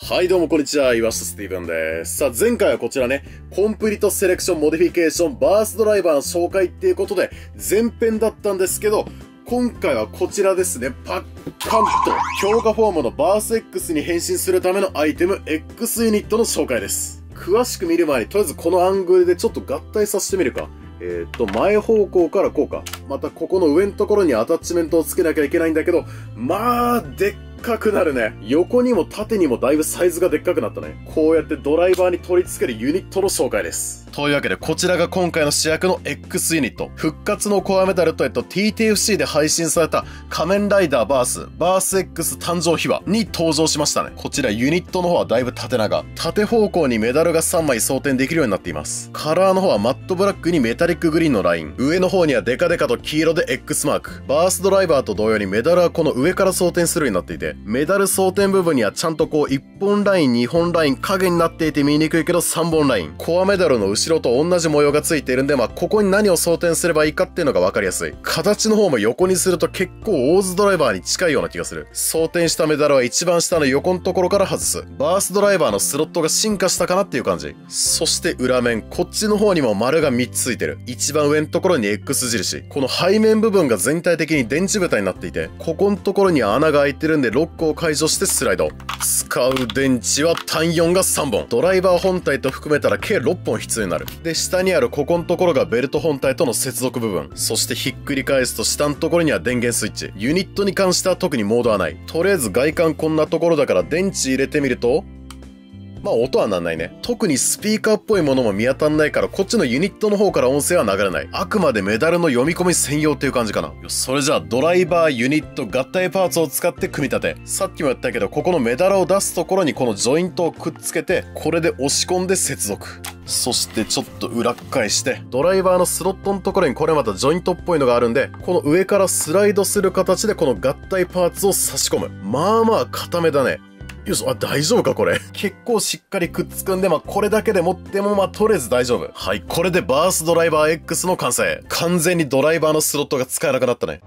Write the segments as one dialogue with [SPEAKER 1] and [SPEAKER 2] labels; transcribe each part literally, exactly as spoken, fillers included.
[SPEAKER 1] はいどうもこんにちは、岩下スティーブンです。さあ前回はこちらね、コンプリートセレクションモディフィケーションバースドライバーの紹介っていうことで前編だったんですけど、今回はこちらですね、パッカンと強化フォームのバース X に変身するためのアイテム X ユニットの紹介です。詳しく見る前にとりあえずこのアングルでちょっと合体させてみるか。えーっと、前方向からこうか。またここの上のところにアタッチメントをつけなきゃいけないんだけど、まあ、でっかくなるね。横にも縦にもだいぶサイズがでっかくなったね。こうやってドライバーに取り付けるユニットの紹介です。というわけでこちらが今回の主役の X ユニット。復活のコアメタルとえっと ティーティーエフシー で配信された仮面ライダーバース、バース X 誕生秘話に登場しましたね。こちらユニットの方はだいぶ縦長。縦方向にメダルがさんまい装填できるようになっています。カラーの方はマットブラックにメタリックグリーンのライン。上の方にはデカデカと黄色で X マーク。バースドライバーと同様にメダルはこの上から装填するようになっていて、メダル装填部分にはちゃんとこういっぽんライン、にほんライン、影になっていて見にくいけどさんぼんライン。コアメダルの後ろと同じ模様がついているんで、まあここに何を装填すればいいかっていうのが分かりやすい。形の方も横にすると結構オーズドライバーに近いような気がする。装填したメダルは一番下の横のところから外す。バースドライバーのスロットが進化したかなっていう感じ。そして裏面、こっちの方にも丸がみっつついてる。一番上のところに X 印。この背面部分が全体的に電池蓋になっていて、ここのところに穴が開いてるんでロックを解除してスライド。使う電池は単よんがさんぼん。ドライバー本体と含めたら計ろっぽん必要になる。で、下にあるここのところがベルト本体との接続部分。そしてひっくり返すと下のところには電源スイッチ。ユニットに関しては特にモードはない。とりあえず外観こんなところだから電池入れてみると、まあ音はなんないね。特にスピーカーっぽいものも見当たんないから、こっちのユニットの方から音声は流れない。あくまでメダルの読み込み専用っていう感じかな。よし、それじゃあドライバー、ユニット、合体パーツを使って組み立て。さっきも言ったけど、ここのメダルを出すところにこのジョイントをくっつけて、これで押し込んで接続。そしてちょっと裏返して、ドライバーのスロットのところにこれまたジョイントっぽいのがあるんで、この上からスライドする形でこの合体パーツを差し込む。まあまあ固めだね。よし、あ、大丈夫かこれ。結構しっかりくっつくんで、まあ、これだけで持っても、まあ、とりあえず大丈夫。はい、これでバースドライバー X の完成。完全にドライバーのスロットが使えなくなったね。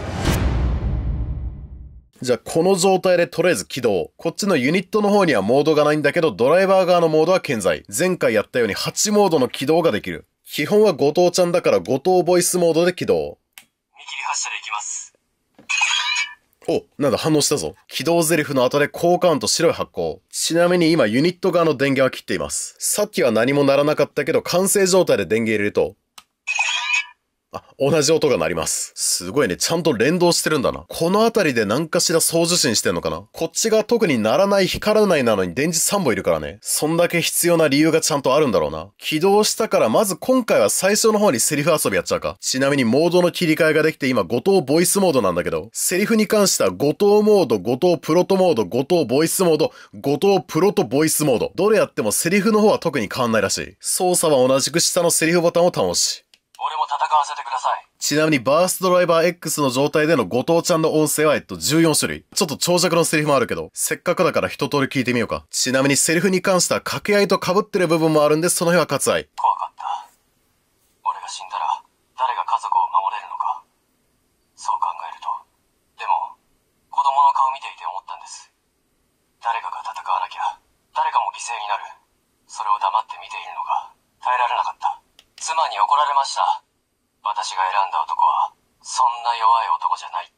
[SPEAKER 1] じゃあ、この状態でとりあえず起動。こっちのユニットの方にはモードがないんだけど、ドライバー側のモードは健在。前回やったようにはちモードの起動ができる。基本は後藤ちゃんだから後藤ボイスモードで起動。
[SPEAKER 2] 見切り発車で行きます。
[SPEAKER 1] お、なんだ反応したぞ。起動ゼリフの後で高カウント白い発光。ちなみに今ユニット側の電源は切っています。さっきは何も鳴らなかったけど完成状態で電源入れると、あ、同じ音が鳴ります。すごいね。ちゃんと連動してるんだな。このあたりで何かしら送受信してんのかな。こっちが特に鳴らない光らないなのに電池さんぼんいるからね。そんだけ必要な理由がちゃんとあるんだろうな。起動したからまず今回は最初の方にセリフ遊びやっちゃうか。ちなみにモードの切り替えができて今後藤ボイスモードなんだけど、セリフに関しては後藤モード、後藤プロトモード、後藤ボイスモード、後藤プロトボイスモード。どれやってもセリフの方は特に変わんないらしい。操作は同じく下のセリフボタンを倒し。
[SPEAKER 2] 俺も戦わせてください。
[SPEAKER 1] ちなみにバーストドライバー X の状態での後藤ちゃんの音声はえっとじゅうよんしゅるい。ちょっと長尺のセリフもあるけど、せっかくだから一通り聞いてみようか。ちなみにセリフに関しては掛け合いと被ってる部分もあるんで、その辺は割愛。
[SPEAKER 2] 怖かった。俺が死んだら誰が家族を守れるのか。そう考えると。でも、子供の顔見ていて思ったんです。誰かが戦わなきゃ、誰かも犠牲になる。それを黙って見ているのが耐えられなかった。妻に怒られました。私が選んだ男はそんな弱い男じゃないって。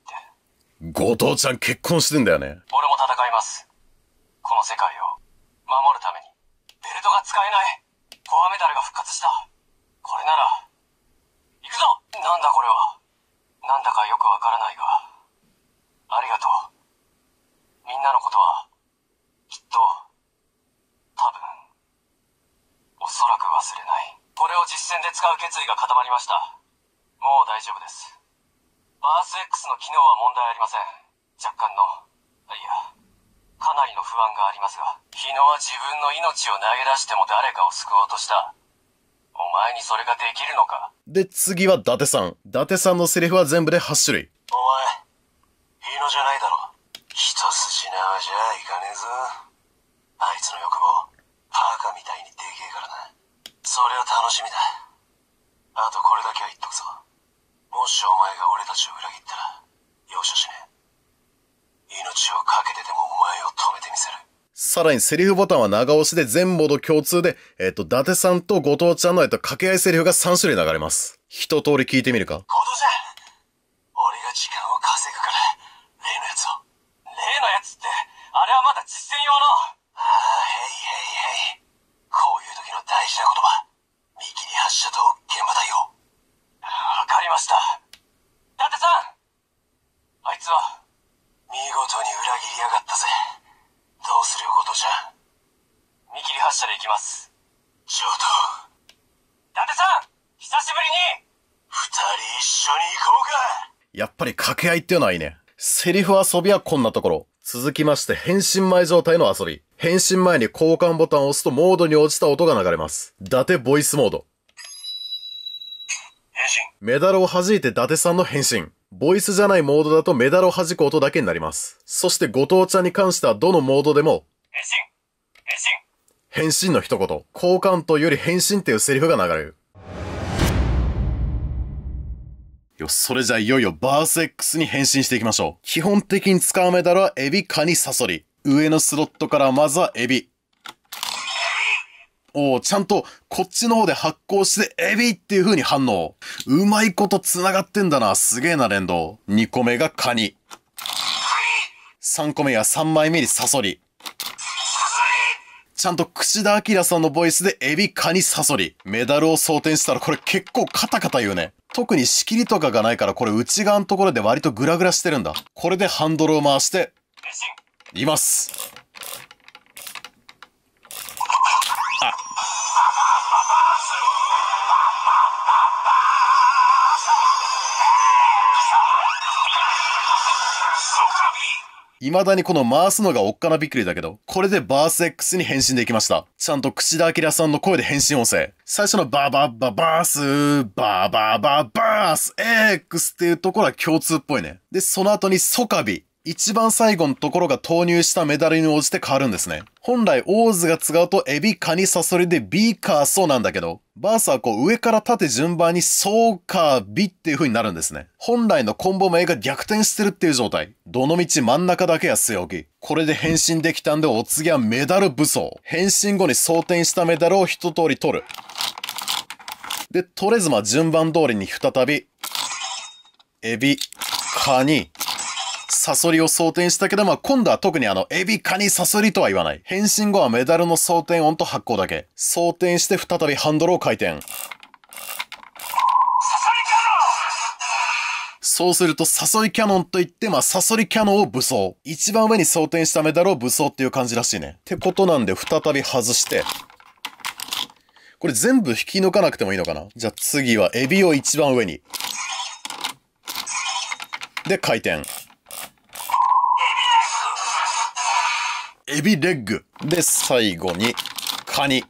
[SPEAKER 1] 後藤ちゃん結婚してんだよね。
[SPEAKER 2] 俺も戦います。この世界を守るために。ベルトが使えない。コアメダルが復活した。これなら行くぞ。なんだこれは。なんだかよくわからないが、ありがとう。みんなのことはきっと多分おそらく忘れない。これを実戦で使う決意が固まりました。もう大丈夫です。バース X の機能は問題ありません。若干の、いや、かなりの不安がありますが、日野は自分の命を投げ出しても誰かを救おうとした。お前にそれができるのか。
[SPEAKER 1] で、次は伊達さん。伊達さんのセリフは全部ではちしゅるい。
[SPEAKER 2] お前、日野じゃないだろ。一筋縄じゃいかねえぞ。あいつの欲望、パーカみたいにでけえからな。それは楽しみだ。あとこれだけは言っとくぞ。もしお前が俺たちを裏切ったら容赦しねえ。命を懸けてでもお前を止めてみせる。
[SPEAKER 1] さらにセリフボタンは長押しで全モード共通で、えっと、伊達さんと後藤ちゃんのえっと、掛け合いセリフがさん種類流れます。一通り聞いてみるか。
[SPEAKER 2] 後藤ちゃん、俺が時間を稼ぐから、例のやつを。例のやつって、あれはまだ実践用の。ああ、へいへいへい。こういう時の大事な言葉。見切り発車と現場対応。わかりました。伊達さん、あいつは、見事に裏切りやがったぜ。どうするよ、後藤ちゃん。見切り発車で行きます。上等。伊達さん、久しぶりに、二人一緒に行こうか。
[SPEAKER 1] やっぱり掛け合いっていうのはいいね。セリフ遊びはこんなところ。続きまして、変身前状態の遊び。変身前に交換ボタンを押すとモードに応じた音が流れます。伊達ボイスモード。
[SPEAKER 2] 変身。
[SPEAKER 1] メダルを弾いて伊達さんの変身。ボイスじゃないモードだとメダルを弾く音だけになります。そして後藤ちゃんに関してはどのモードでも、
[SPEAKER 2] 変身。変身。
[SPEAKER 1] 変身の一言。交換というより変身っていうセリフが流れる。よ、それじゃあいよいよバース X に変身していきましょう。基本的に使うメダルはエビ、カニ、サソリ。上のスロットからまずはエビ。おー、ちゃんとこっちの方で発光してエビっていう風に反応。うまいこと繋がってんだな。すげえな連動。にこめがカニ。さんこめやさんまいめにサソリ。ちゃんと櫛田明さんのボイスでエビ、カニ、サソリ。メダルを装填したらこれ結構カタカタ言うね。特に仕切りとかがないからこれ内側のところで割とグラグラしてるんだ。これでハンドルを回して、います。あ。未だにこの回すのがおっかなびっくりだけど、これでバース X に変身できました。ちゃんと櫛田明さんの声で変身音声。最初のバーバーバーバースー、バーバーバーバース X っていうところは共通っぽいね。で、その後にソカビ。一番最後のところが投入したメダルに応じて変わるんですね。本来、オーズが使うとエビ、カニ、サソリでビーカーソなんだけど、バースはこう上から縦順番にソーカービっていう風になるんですね。本来のコンボ名が逆転してるっていう状態。どのみち真ん中だけは据え置き。これで変身できたんでお次はメダル武装。変身後に装填したメダルを一通り取る。で、取れずま順番通りに再び、エビ、カニ、サソリを装填したけど、まあ、今度は特にあの、エビ、カニ、サソリとは言わない。変身後はメダルの装填音と発光だけ。装填して再びハンドルを回転。そうすると、サソリキャノンといって、まあ、サソリキャノンを武装。一番上に装填したメダルを武装っていう感じらしいね。ってことなんで、再び外して。これ全部引き抜かなくてもいいのかな？じゃあ次はエビを一番上に。で、回転。エビレッグ。で、最後に、カニ。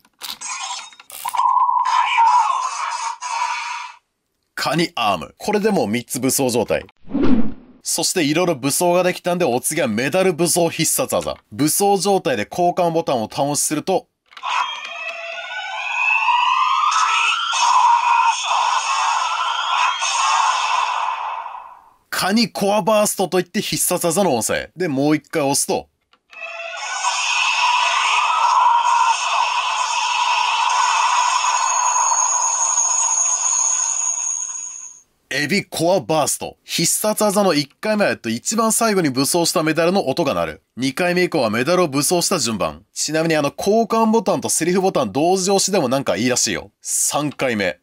[SPEAKER 1] カニアーム。これでもうみっつ武装状態。そしていろいろ武装ができたんで、お次はメダル武装必殺技。武装状態で交換ボタンを倒しすると、カニコアバーストといって必殺技の音声。で、もう一回押すと、エビコアバースト。必殺技のいっかいめはと一番最後に武装したメダルの音が鳴る。にかいめ以降はメダルを武装した順番。ちなみにあの交換ボタンとセリフボタン同時押しでもなんかいいらしいよ。さんかいめ。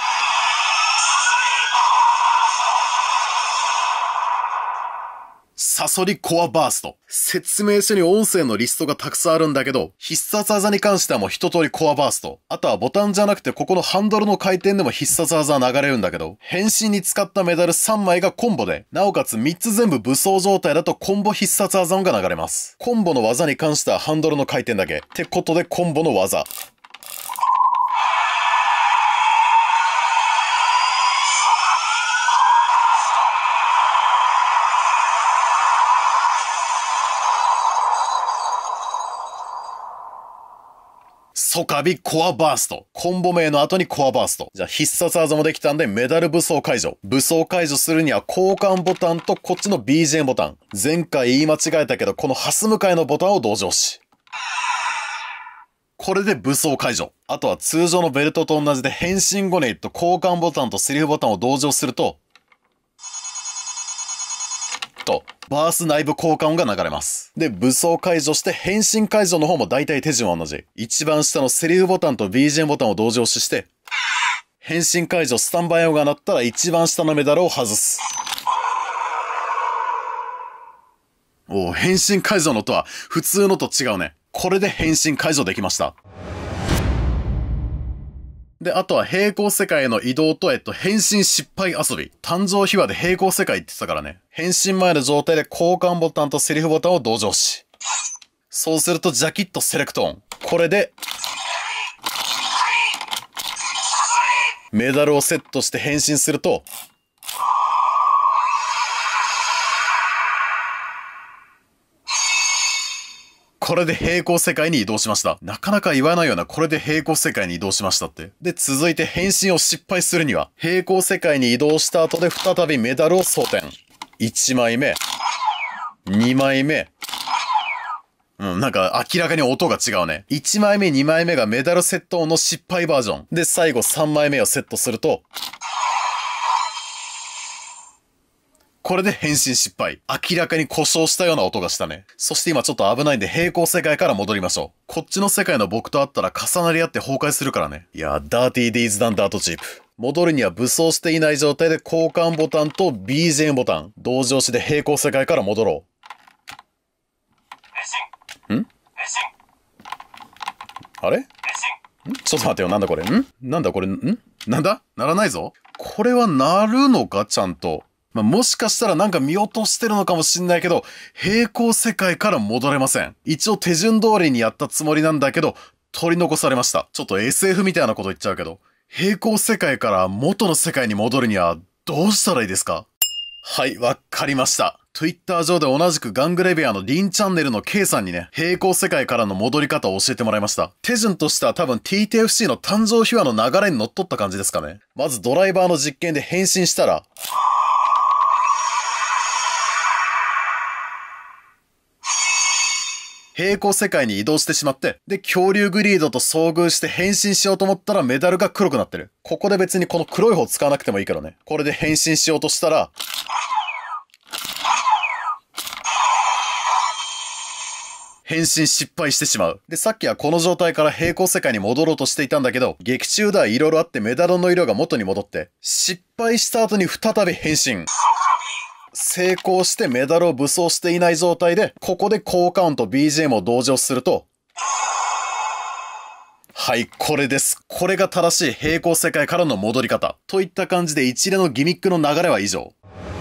[SPEAKER 1] サソリコアバースト。説明書に音声のリストがたくさんあるんだけど、必殺技に関してはもう一通りコアバースト。あとはボタンじゃなくてここのハンドルの回転でも必殺技は流れるんだけど、変身に使ったメダルさんまいがコンボで、なおかつみっつ全部武装状態だとコンボ必殺技音が流れます。コンボの技に関してはハンドルの回転だけ。ってことでコンボの技。ソカビコアバースト。コンボ名の後にコアバースト。じゃあ必殺技もできたんでメダル武装解除。武装解除するには交換ボタンとこっちの ビージーエム ボタン。前回言い間違えたけどこのハス向かいのボタンを同時押し。 これで武装解除。あとは通常のベルトと同じで変身後にと交換ボタンとセリフボタンを同時押すると、と、バース内部交換音が流れます。で、武装解除して変身解除の方も大体手順は同じ。一番下のセリフボタンと ビージーエム ボタンを同時押しして、変身解除スタンバイ音が鳴ったら一番下のメダルを外す。おお、変身解除の音は普通のと違うね。これで変身解除できました。で、あとは平行世界への移動と、えっと、変身失敗遊び。誕生秘話で平行世界って言ってたからね。変身前の状態で交換ボタンとセリフボタンを同時押し。そうするとジャキッとセレクト音。これで、メダルをセットして変身すると、これで平行世界に移動しました。なかなか言わないような、これで平行世界に移動しましたって。で、続いて変身を失敗するには、平行世界に移動した後で再びメダルを装填。いちまいめ、にまいめ、うん、なんか明らかに音が違うね。いちまいめ、にまいめがメダルセット音の失敗バージョン。で、最後さんまいめをセットすると、これで変身失敗。明らかに故障したような音がしたね。そして今ちょっと危ないんで平行世界から戻りましょう。こっちの世界の僕と会ったら重なり合って崩壊するからね。いやー、ダーティーディーズダンダートチープ。戻るには武装していない状態で交換ボタンと ビージーエム ボタン。同時押しで平行世界から戻ろう。んあれんちょっと待ってよ、なんだこれんなんだこれんなんだならないぞ。これはなるのかちゃんと。まあ、もしかしたらなんか見落としてるのかもしんないけど、平行世界から戻れません。一応手順通りにやったつもりなんだけど、取り残されました。ちょっと エスエフ みたいなこと言っちゃうけど、平行世界から元の世界に戻るにはどうしたらいいですか？はい、わかりました。Twitter 上で同じくガングレビアのリンチャンネルの K さんにね、平行世界からの戻り方を教えてもらいました。手順としては多分 ティーティーエフシー の誕生秘話の流れに乗っ取った感じですかね。まずドライバーの実験で変身したら、平行世界に移動してしまって、で、恐竜グリードと遭遇して変身しようと思ったらメダルが黒くなってる。ここで別にこの黒い方使わなくてもいいけどね。これで変身しようとしたら、変身失敗してしまう。で、さっきはこの状態から平行世界に戻ろうとしていたんだけど、劇中ではいろいろあってメダルの色が元に戻って、失敗した後に再び変身。成功してメダルを武装していない状態で、ここで効果音と ビージーエム を同時押しすると、はい、これです。これが正しい平行世界からの戻り方。といった感じで一連のギミックの流れは以上。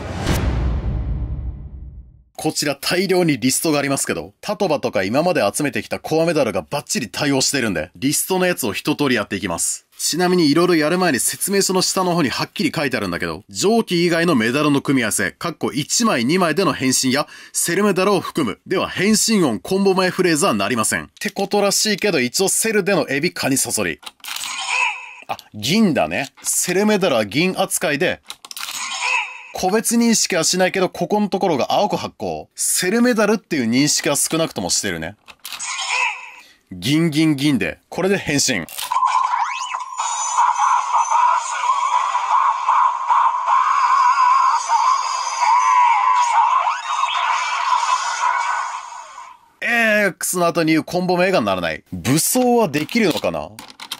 [SPEAKER 1] こちら大量にリストがありますけど、タトバとか今まで集めてきたコアメダルがバッチリ対応してるんで、リストのやつを一通りやっていきます。ちなみに色々やる前に説明書の下の方にはっきり書いてあるんだけど、蒸気以外のメダルの組み合わせ、かっこいちまいにまいでの変身やセルメダルを含む。では変身音コンボ前フレーズはなりません。ってことらしいけど一応セルでのエビカニサソリ。あ、銀だね。セルメダルは銀扱いで、個別認識はしないけど、ここのところが青く発光。セルメダルっていう認識は少なくともしてるね。銀銀銀で、これで変身。X の後に言うコンボ名がならない。武装はできるのかな？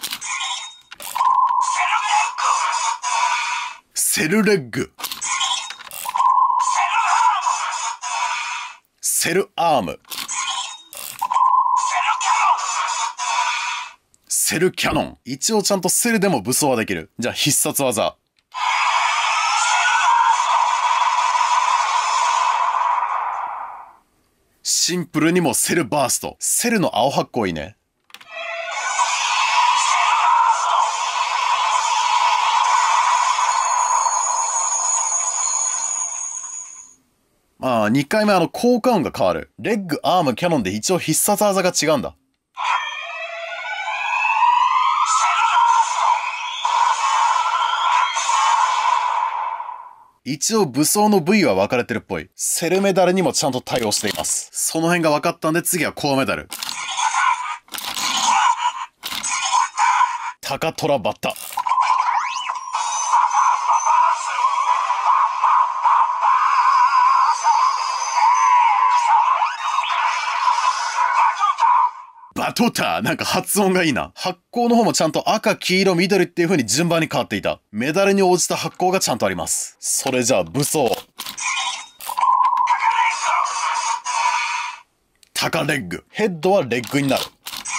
[SPEAKER 1] セルレッグ。セルアーム。セルキャノン。一応ちゃんとセルでも武装はできる。じゃあ必殺技。シンプルにもセルバースト。セルの青発光いいね。ああ、にかいめあの効果音が変わる。レッグ、アーム、キャノンで一応必殺技が違うんだ。一応武装の部位は分かれてるっぽい。セルメダルにもちゃんと対応しています。その辺が分かったんで次はコアメダル。 タカトラバッタ。バトターなんか発音がいいな。発光の方もちゃんと赤、黄色、緑っていう風に順番に変わっていた。メダルに応じた発光がちゃんとあります。それじゃあ武装。タカレッグ。ヘッドはレッグになる。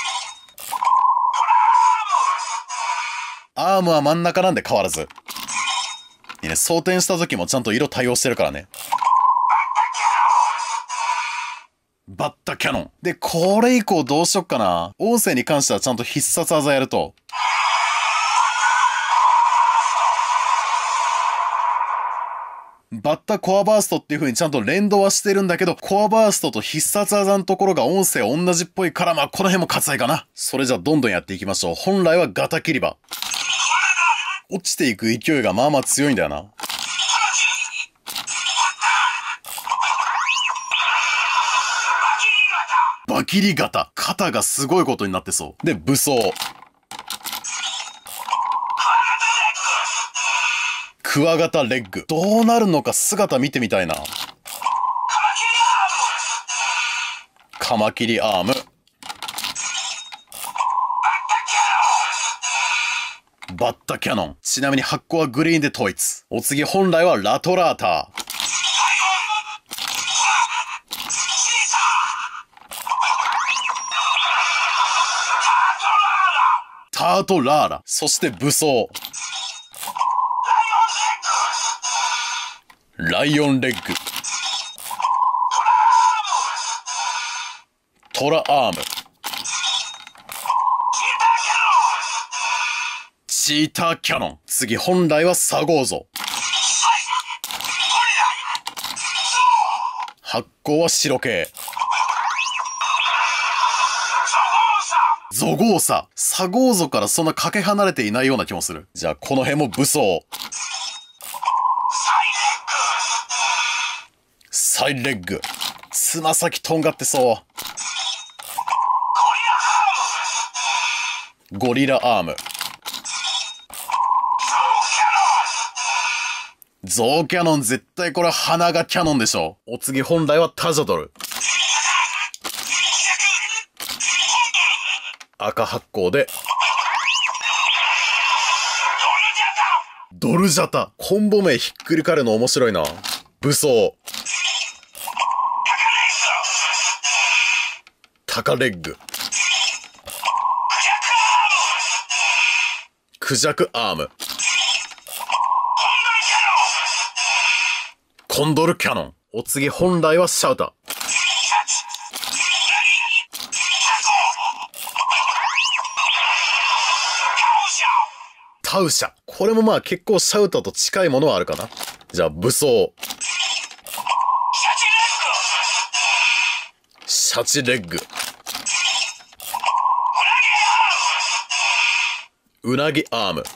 [SPEAKER 1] アームは真ん中なんで変わらず。いいね、装填した時もちゃんと色対応してるからね。バッタキャノン。で、これ以降どうしよっかな。音声に関してはちゃんと必殺技やると。バッタコアバーストっていう風にちゃんと連動はしてるんだけど、コアバーストと必殺技のところが音声同じっぽいから、まあこの辺も割愛かな。それじゃあどんどんやっていきましょう。本来はガタ切り刃。落ちていく勢いがまあまあ強いんだよな。バキリ型。肩がすごいことになってそう。で、武装。クワガタレッグ。どうなるのか姿見てみたいな。カマキリアーム。バッタキャノン。ちなみに発光はグリーンで統一。お次本来はラトラーター。タートラーラ。そして武装。ライオンレッグ。トラアーム。チーターキャノン。次本来はサゴーゾ。発光は白系。ゾゴーサ。サゴーゾからそんなかけ離れていないような気もする。じゃあこの辺も武装。サイレッグ。つま先とんがってそう。ゴリラアーム。ゾウキャノン。絶対これ鼻がキャノンでしょ。お次本来はタジャドル。赤発光で。ドルジャタ。コンボ名ひっくり返るの面白いな。武装。タカレッグ。クジャクアーム。コンドルキャノン。お次本来はシャウタ。タウシャ。これもまあ結構シャウタと近いものはあるかな。じゃあ武装。シャチレッグ。うなぎアーム。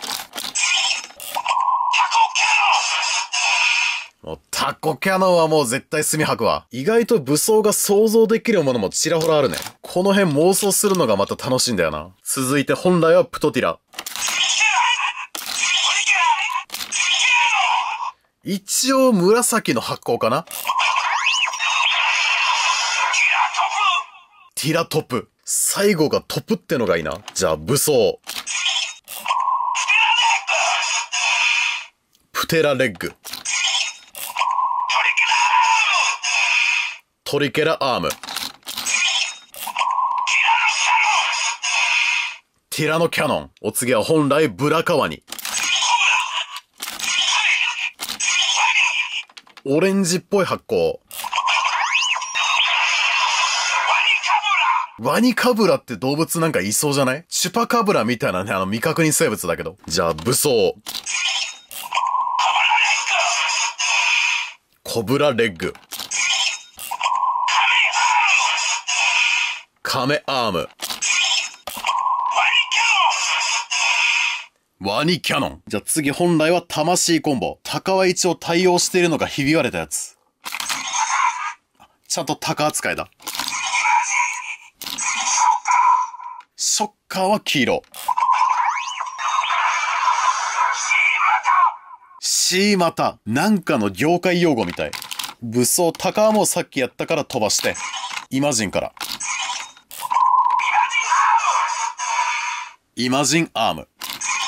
[SPEAKER 1] もうタコキャノンはもう絶対墨吐くわ。意外と武装が想像できるものもちらほらあるね。この辺妄想するのがまた楽しいんだよな。続いて本来はプトティラ。一応紫の発光かな。ティラトプ。最後がトプってのがいいな。じゃあ武装。プテラレッグ。トリケラアーム。ティラノキャノン。お次は本来ブラカワニ。オレンジっぽい発光。ワニカブラって動物なんかいそうじゃない？チュパカブラみたいなね、あの未確認生物だけど。じゃあ武装。コブラレッグ。カメアーム。ワニキャノン。じゃあ次本来は魂コンボ。タカは一応対応しているのがひび割れたやつ。ちゃんとタカ扱いだ。ショッカーは黄色。 シーマタ。なんかの業界用語みたい。武装、タカはもうさっきやったから飛ばして。イマジンから。イマジンアーム。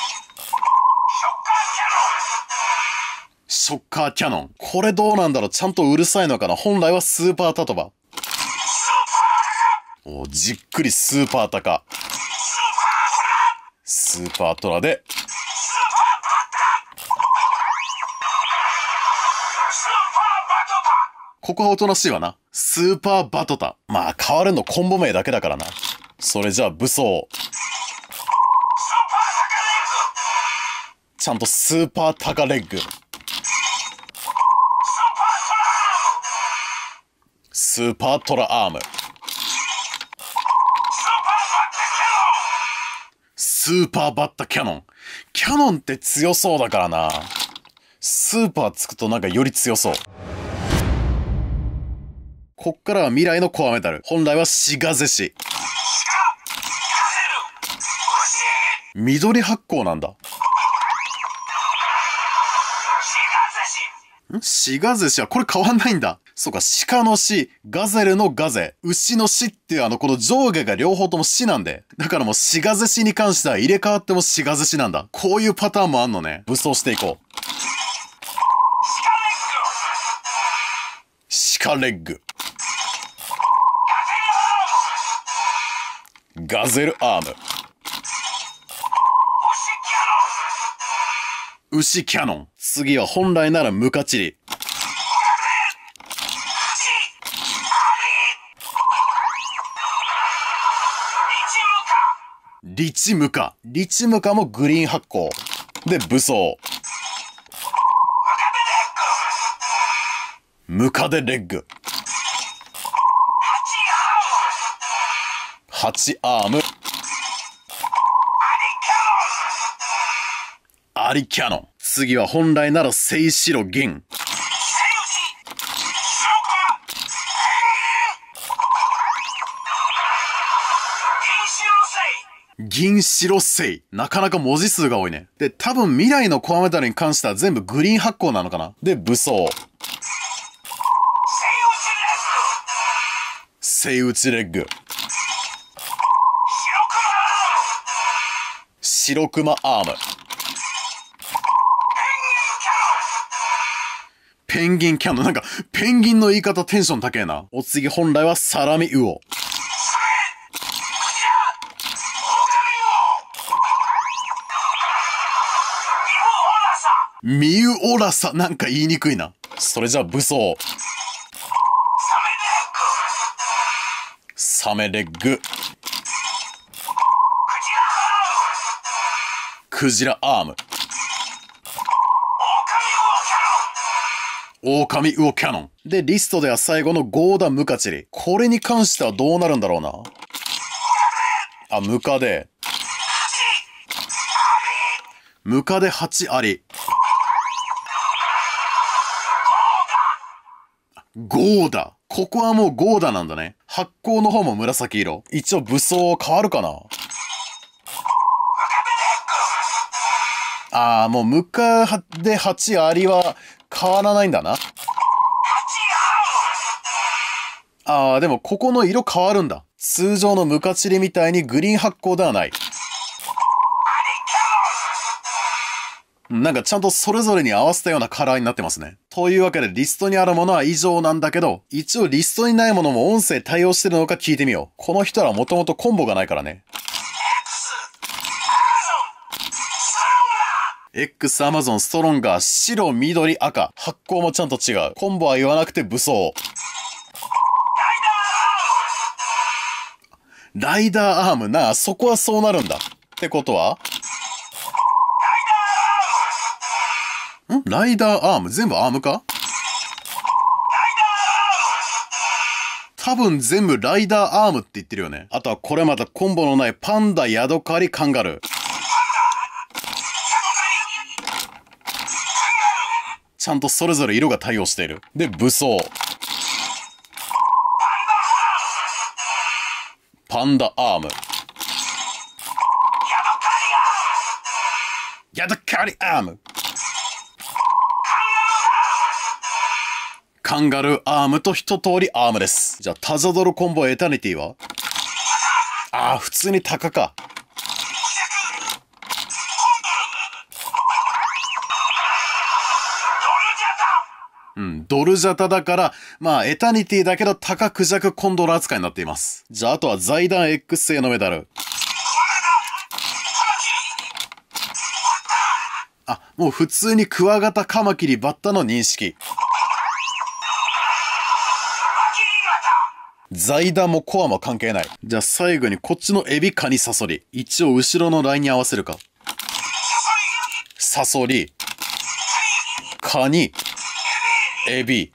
[SPEAKER 1] ショッカーキャノン。これどうなんだろう、ちゃんとうるさいのかな。本来はスーパータトバ。おじっくりスーパータカ。スーパートラで。ここはおとなしいわな。スーパーバトタ。まあ変わるのコンボ名だけだからな。それじゃあ武装。ちゃんとスーパータカレッグ。スーパートラアーム。スーパーバッタキャノン。キャノンって強そうだからな。スーパーつくとなんかより強そう。こっからは未来のコアメタル。本来はシガゼシ。緑発光なんだ。んシガゼシはこれ変わんないんだ。そうか、鹿の死、ガゼルのガゼ、牛の死っていうあの、この上下が両方とも死なんで。だからもうシガゼシに関しては入れ替わってもシガゼシなんだ。こういうパターンもあんのね。武装していこう。鹿レッグ。ガゼルアーム。牛キャノン。次は本来ならムカチリ。リチムカ。リチムカもグリーン発光。で、武装。ムカデレッグ。ハチアーム。アリキャノン。次は本来ならセイシロ銀。銀白セイ。なかなか文字数が多いね。で、多分未来のコアメタルに関しては全部グリーン発光なのかな。で、武装。セイウチレッグ。白クマアーム。ペンギンキャノン。なんか、ペンギンの言い方テンション高えな。お次本来はサラミウオ。ミウオラサ。なんか言いにくいな。それじゃあ武装。サメレッグ。クジラアーム。オオカミウオキャノン。で、リストでは最後のゴーダムカチリ。これに関してはどうなるんだろうな。あ、ムカデ。ムカデハチアリ。ゴーダ。ここはもうゴーダなんだね。発光の方も紫色。一応武装変わるかな。あー、もうムカデハチアリは変わらないんだな。あー、でもここの色変わるんだ。通常のムカチリみたいにグリーン発光ではない。なんかちゃんとそれぞれに合わせたようなカラーになってますね。というわけでリストにあるものは以上なんだけど、一応リストにないものも音声対応してるのか聞いてみよう。この人らもともとコンボがないからね。X、アマゾン、ストロンガー、白、緑、赤。発光もちゃんと違う。コンボは言わなくて武装。ライダーアームなあ、そこはそうなるんだ。ってことはんライダーアーム全部アームか多分全部ライダーアームって言ってるよね。あとはこれまたコンボのないパンダ、ヤドカリ、カンガルー。ちゃんとそれぞれ色が対応している。で、武装。パンダアーム。ヤドカリアーム。 カンガルーアームと一通りアームです。じゃあ、タジャドルコンボエタニティはああ、普通にタカか。うん、ドルジャタだから、まあ、エタニティだけど、タカクジャクコンドル扱いになっています。じゃあ、あとは財団 X 製のメダル。あ、もう普通にクワガタ、カマキリ、バッタの認識。財団もコアも関係ない。じゃあ最後にこっちのエビカニサソリ。一応後ろのラインに合わせるか。サソリ、カニ、エビ。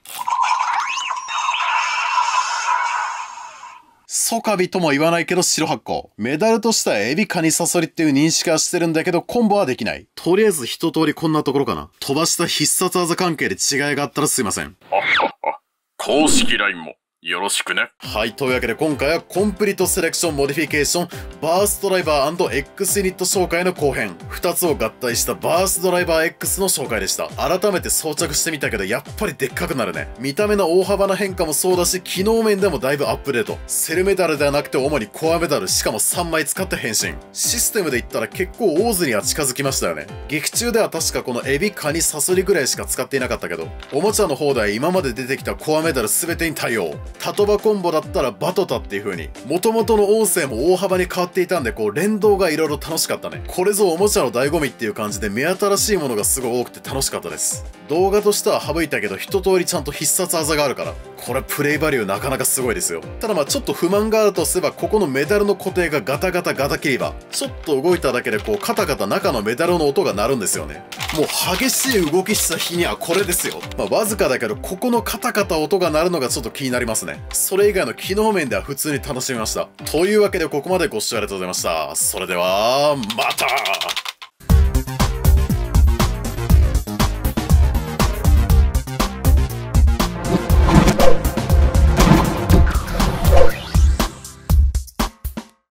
[SPEAKER 1] ソカビとも言わないけど白発光。メダルとしてはエビカニサソリっていう認識はしてるんだけどコンボはできない。とりあえず一通りこんなところかな。飛ばした必殺技関係で違いがあったらすいません。
[SPEAKER 3] 公式 ライン もよろしくね。
[SPEAKER 1] はい。というわけで今回はコンプリートセレクションモディフィケーションバーストドライバー &X ユニット紹介の後編。二つを合体したバーストドライバー X の紹介でした。改めて装着してみたけどやっぱりでっかくなるね。見た目の大幅な変化もそうだし機能面でもだいぶアップデート。セルメダルではなくて主にコアメダル、しかもさんまい使って変身。システムで言ったら結構オーズには近づきましたよね。劇中では確かこのエビ、カニ、サソリぐらいしか使っていなかったけど、おもちゃの方では今まで出てきたコアメダル全てに対応。タトバコンボだったらバトタっていう風に、元々の音声も大幅に変わっていたんで、こう連動が色々楽しかったね。これぞおもちゃの醍醐味っていう感じで目新しいものがすごい多くて楽しかったです。動画としては省いたけど一通りちゃんと必殺技があるから、これプレイバリューなかなかすごいですよ。ただまあちょっと不満があるとすれば、ここのメダルの固定がガタガタガタ切り刃。ちょっと動いただけでこうカタカタ中のメダルの音が鳴るんですよね。もう激しい動きした日にはこれですよ。まあわずかだけどここのカタカタ音が鳴るのがちょっと気になりますね。それ以外の機能面では普通に楽しみました。というわけでここまでご視聴ありがとうございました。それでは、また